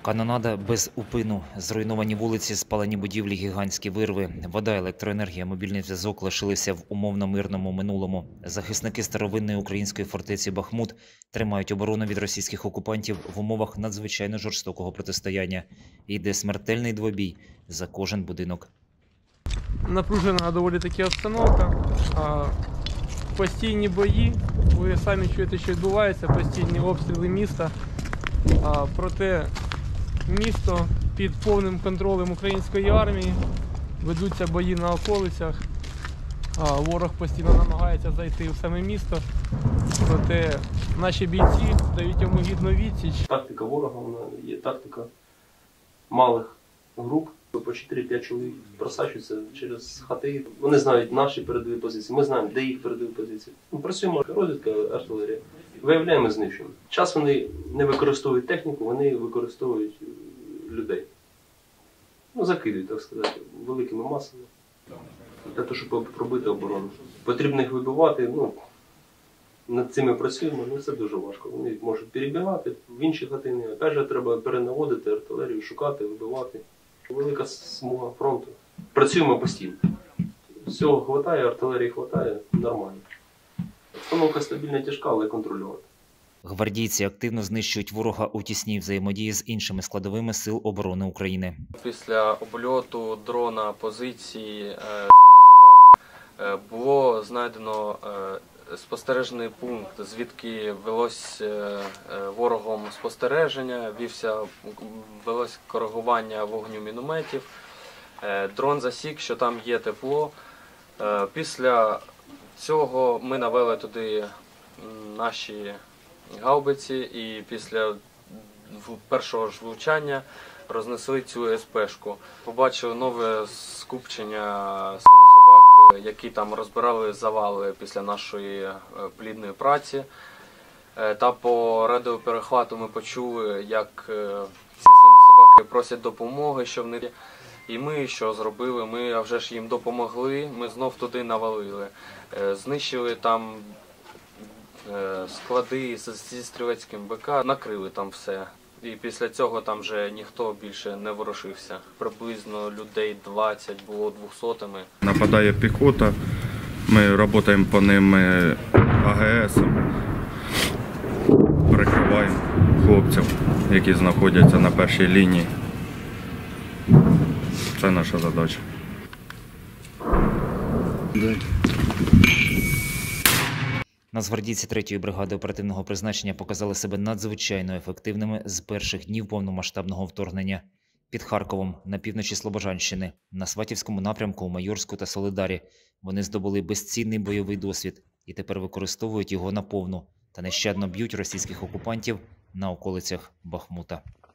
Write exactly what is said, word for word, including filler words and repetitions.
Канонада без упину. Зруйновані вулиці, спалені будівлі, гігантські вирви. Вода, електроенергія, мобільний зв'язок лишилися в умовно-мирному минулому. Захисники старовинної української фортеці Бахмут тримають оборону від російських окупантів в умовах надзвичайно жорстокого протистояння. Йде смертельний двобій за кожен будинок. Напружена доволі таки обстановка. Постійні бої, ви самі чуєте, що відбувається, постійні обстріли міста. Проте місто під повним контролем української армії, ведуться бої на околицях. Ворог постійно намагається зайти в саме місто, проте наші бійці дають йому гідну відсіч. Тактика ворога, вона є тактика малих груп. По чотири-п'ять чоловік просачуються через хати. Вони знають наші передові позиції, ми знаємо, де їх передові позиції. Ми працюємо, розвідка, артилерія. Виявляємо, знищуємо. Час вони не використовують техніку, вони використовують людей. Ну, закидують, так сказати, великими масами. Для того, щоб пробити оборону. Потрібно їх вибивати, ну, над цими працюємо, але це дуже важко. Вони можуть перебігати в інші хатини. Опять же, треба перенаводити артилерію, шукати, вибивати. Велика смуга фронту. Працюємо постійно. Всього хватає, артилерії хватає, нормально. Обстановка стабільна, тяжка, але контрольована. Гвардійці активно знищують ворога у тісній взаємодії з іншими складовими сил оборони України. Після обльоту дрона позиції «Свинособак» було знайдено спостережний пункт, звідки велось ворогом спостереження, вівся, велось коригування вогню мінометів. Дрон засік, що там є тепло. Після цього ми навели туди наші гаубиці і після першого ж влучання рознесли цю ес пе шку. Побачили нове скупчення свинособак, які там розбирали завали після нашої плідної праці. Та по радіоперехвату ми почули, як ці свинособаки просять допомоги, що в них. І ми що зробили? Ми а вже ж їм допомогли, ми знов туди навалили. Знищили там склади зі стрілецьким бе ка, накрили там все. І після цього там вже ніхто більше не ворушився. Приблизно людей двадцять було двохсотими. Нападає піхота, ми працюємо по ним а ге есом, прикриваємо хлопців, які знаходяться на першій лінії. Це наша задача. Нацгвардійці третьої бригади оперативного призначення показали себе надзвичайно ефективними з перших днів повномасштабного вторгнення. Під Харковом, на півночі Слобожанщини, на Сватівському напрямку у Майорську та Солидарі вони здобули безцінний бойовий досвід і тепер використовують його наповну та нещадно б'ють російських окупантів на околицях Бахмута.